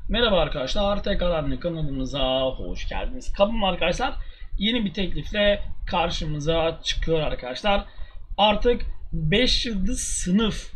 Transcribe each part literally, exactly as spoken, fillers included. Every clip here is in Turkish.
Merhaba arkadaşlar, tekrardan kanalımıza hoş geldiniz. Kabım arkadaşlar yeni bir teklifle karşımıza çıkıyor arkadaşlar. Artık beş yıldız sınıf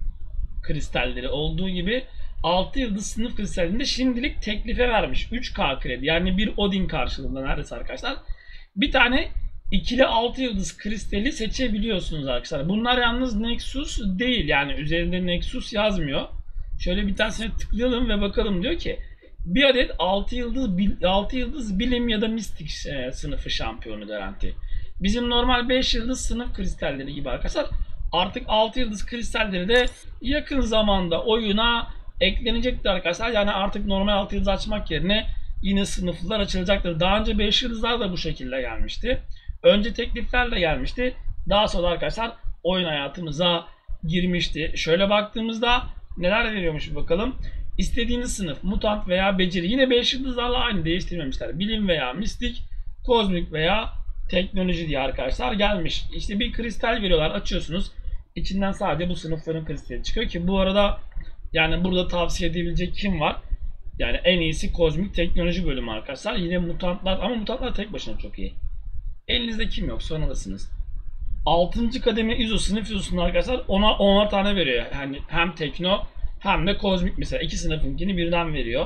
kristalleri olduğu gibi altı yıldız sınıf kristalinde şimdilik teklife vermiş. üç K kredi, yani bir Odin karşılığında neredeyse arkadaşlar. Bir tane ikili altı yıldız kristali seçebiliyorsunuz arkadaşlar. Bunlar yalnız Nexus değil, yani üzerinde Nexus yazmıyor. Şöyle bir tanesine tıklayalım ve bakalım, diyor ki bir adet altı yıldız altı yıldız bilim ya da mistik sınıfı şampiyonu garanti. Bizim normal beş yıldız sınıf kristalleri gibi arkadaşlar. Artık altı yıldız kristalleri de yakın zamanda oyuna eklenecektir arkadaşlar. Yani artık normal altı yıldız açmak yerine yine sınıflar açılacaktır. Daha önce beş yıldızlar da bu şekilde gelmişti. Önce tekliflerle gelmişti. Daha sonra arkadaşlar oyun hayatımıza girmişti. Şöyle baktığımızda neler veriyormuş bakalım. İstediğiniz sınıf, mutant veya beceri. Yine beş yıldızlarla aynı, değiştirmemişler. Bilim veya mistik, kozmik veya teknoloji diye arkadaşlar gelmiş. İşte bir kristal veriyorlar, açıyorsunuz. İçinden sadece bu sınıfların kristali çıkıyor ki bu arada yani burada tavsiye edebilecek kim var? Yani en iyisi kozmik teknoloji bölümü arkadaşlar. Yine mutantlar, ama mutantlar tek başına çok iyi. Elinizde kim yok sonrasınız. altıncı kademe izo sınıf izosunda arkadaşlar ona onar tane veriyor. Yani hem tekno hem de kozmik, mesela iki sınıfınkini birden veriyor.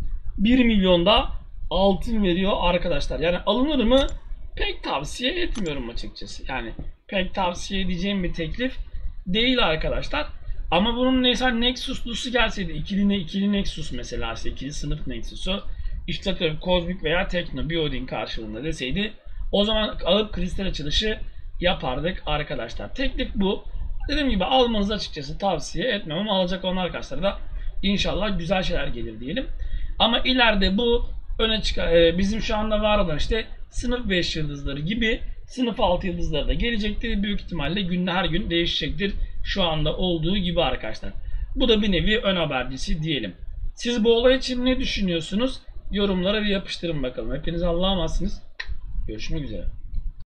bir milyonda altın veriyor arkadaşlar. Yani alınır mı? Pek tavsiye etmiyorum açıkçası. Yani pek tavsiye edeceğim bir teklif değil arkadaşlar. Ama bunun mesela Nexus'lusu gelseydi, ikili, ikili Nexus mesela, işte ikili sınıf Nexus'u, işte tabii kozmik veya tekno bir Odin karşılığında deseydi, o zaman alıp kristal açılışı yapardık arkadaşlar. Teklif bu. Dediğim gibi almanızı açıkçası tavsiye etmem, ama alacak olan arkadaşlara da inşallah güzel şeyler gelir diyelim. Ama ileride bu öne çıkar, e, bizim şu anda var olan işte sınıf beş yıldızları gibi sınıf altı yıldızları da gelecektir. Büyük ihtimalle günde her gün değişecektir. Şu anda olduğu gibi arkadaşlar. Bu da bir nevi ön habercisi diyelim. Siz bu olay için ne düşünüyorsunuz? Yorumlara bir yapıştırın bakalım. Hepiniz Allah'a emanetsiniz. Görüşmek üzere.